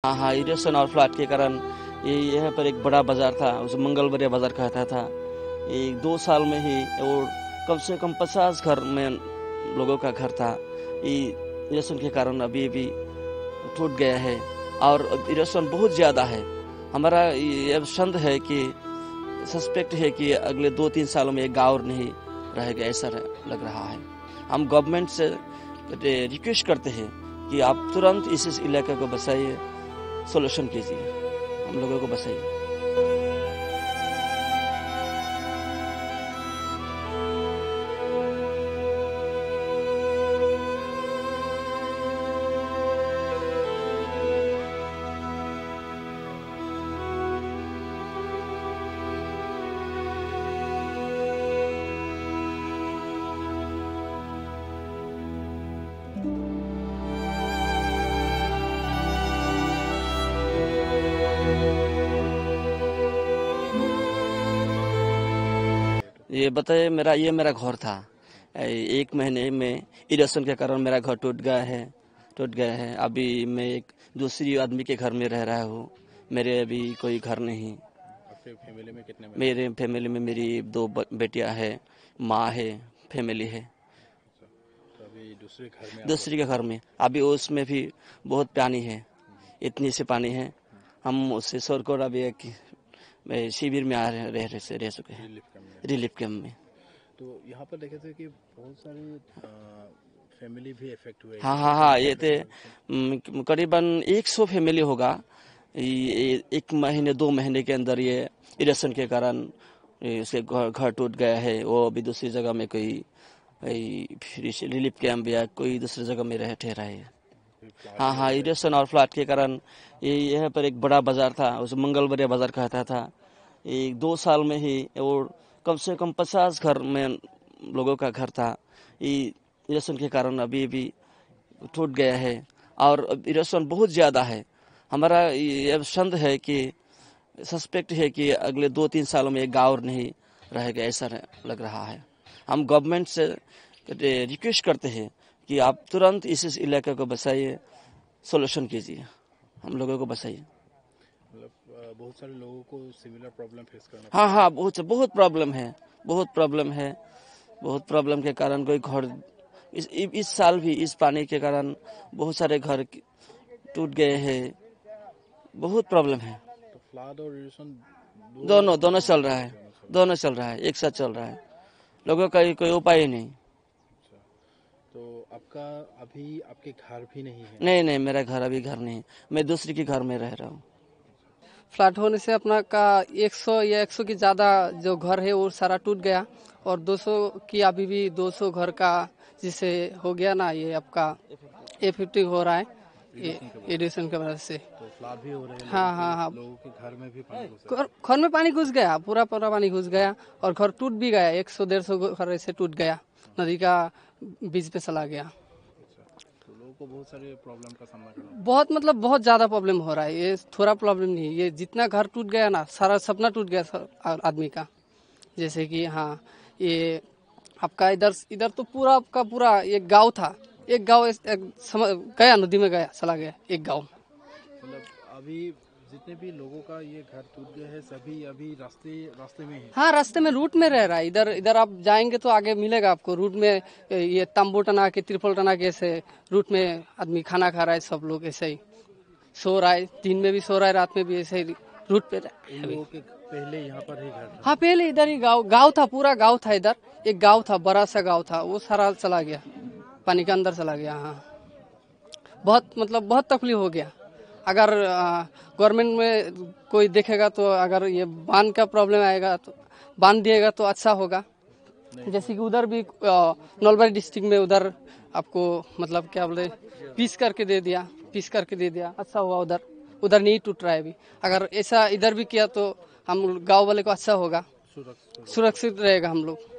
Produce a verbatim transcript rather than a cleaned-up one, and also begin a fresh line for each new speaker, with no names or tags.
हाँ हाँ इरोशन और फ्लड के कारण ये यहाँ पर एक बड़ा बाजार था, उसे मंगलबरिया बाजार कहता था। ये दो साल में ही और कम से कम पचास घर में लोगों का घर था। ये इरोशन के कारण अभी भी टूट गया है और इरोशन बहुत ज़्यादा है। हमारा ये संदेह है कि सस्पेक्ट है कि अगले दो तीन सालों में एक गाँव नहीं रहेगा, ऐसा लग रहा है। हम गवर्नमेंट से रिक्वेस्ट करते हैं कि आप तुरंत इस इस इलाके को बचाइए, सॉल्यूशन कीजिए, हम लोगों को बचाइए। ये बताइए, मेरा ये मेरा घर था। एक महीने में इरोशन के कारण मेरा घर टूट गया है टूट गया है अभी मैं एक दूसरी आदमी के घर में रह रहा हूँ। मेरे अभी कोई घर नहीं।
आपके फैमिली में कितने?
मेरे फैमिली में मेरी दो बेटियां हैं, माँ है, फैमिली है।
तो अभी दूसरे घर में
दूसरी के घर में अभी उसमें भी बहुत पानी है, इतनी से पानी है। हम उससे सरकोर अभी एक शिविर में आ रहे रह, रह, रह चुके हैं, रिलीफ कैंप में।
तो यहाँ पर देखे थे कि बहुत सारे फैमिली भी इफेक्ट हुए।
हाँ हाँ हाँ ये थे करीबन एक सौ फैमिली होगा। ये एक महीने दो महीने के अंदर ये इरोशन के कारण उसके घर घर टूट गया है। वो अभी दूसरी जगह में कोई रिलीफ कैंप या कोई दूसरी जगह में रह ठहरा है। हाँ हाँ इरोशन और फ्लड के कारण ये यहाँ पर एक बड़ा बाजार था, उसे मंगलबरिया बाजार कहता था। ये दो साल में ही और कम से कम पचास घर में लोगों का घर था। ये इरोशन के कारण अभी भी टूट गया है और इरोशन बहुत ज़्यादा है। हमारा ये संदेह है कि सस्पेक्ट है कि अगले दो तीन सालों में एक गाँव नहीं रहेगा, ऐसा लग रहा है। हम गवर्नमेंट से रिक्वेस्ट करते हैं कि आप तुरंत इस इस इलाके को बचाइए, सॉल्यूशन कीजिए, हम लोगों को बचाइए।
मतलब बहुत सारे लोगों को सिमिलर प्रॉब्लम फेस करना।
हाँ हाँ बहुत बहुत प्रॉब्लम है बहुत प्रॉब्लम है बहुत प्रॉब्लम के कारण कोई घर इस इस साल भी इस पानी के कारण बहुत सारे घर टूट गए हैं। बहुत प्रॉब्लम है।
तो फ्लड और इरोशन
दोनों दोनों चल रहा है दोनों चल रहा है एक साथ चल रहा है। लोगों का कोई उपाय ही नहीं।
तो आपका अभी आपके घर भी नहीं है?
नहीं नहीं मेरा घर अभी घर नहीं, मैं दूसरी के घर में रह रहा हूँ।
फ्लड होने से अपना का सौ या एक सौ की ज़्यादा जो घर है वो सारा टूट गया और दो सौ की अभी भी दो सौ घर का जिसे हो गया ना, ये आपका इफेक्टिव हो रहा है इरोशन की वजह से।
तो फ्लड भी हो रहे हैं।
हाँ हाँ हाँ
लोगों के घर में भी पानी घुस गया।
घर में पानी घुस गया, पूरा पूरा पानी घुस गया और घर टूट भी गया। एक सौ डेढ़ सौ घर ऐसे टूट गया, नदी का बीच पे चला गया।
तो लोगों को बहुत सारे प्रॉब्लम का सामना करना।
बहुत मतलब बहुत ज्यादा प्रॉब्लम हो रहा है। ये थोड़ा प्रॉब्लम नहीं, ये जितना घर टूट गया ना, सारा सपना टूट गया आदमी का। जैसे कि हाँ ये आपका इधर इधर तो पूरा आपका पूरा एक गांव था, एक गांव गया नदी में गया चला गया एक गांव।
मतलब अभी जितने भी लोगों का ये घर टूट गए हैं सभी अभी रास्ते रास्ते में है।
हाँ रास्ते में रूट में रह रहा है। इधर इधर आप जाएंगे तो आगे मिलेगा आपको रूट में ये तंबू टना के त्रिपल टना के ऐसे रूट में आदमी खाना खा रहा है। सब लोग ऐसे ही सो रहा है, दिन में भी सो रहा है, रात में भी ऐसे ही रूट पे।
लोगों के पहले यहाँ पर ही घर था?
हाँ पहले इधर ही गाँव गाँव था, पूरा गाँव था। इधर एक गाँव था, बड़ा सा गाँव था, वो सारा चला गया, पानी के अंदर चला गया। हाँ बहुत मतलब बहुत तकलीफ हो गया। अगर गवर्नमेंट में कोई देखेगा तो अगर ये बांध का प्रॉब्लम आएगा तो बांध दिएगा तो अच्छा होगा। जैसे कि उधर भी नलबाड़ी डिस्ट्रिक्ट में उधर आपको मतलब क्या बोले पीस करके दे दिया पीस करके दे दिया अच्छा हुआ। उधर उधर नहीं टूट रहा है अभी। अगर ऐसा इधर भी किया तो हम गांव वाले को अच्छा होगा, सुरक्षित रहेगा हम लोग।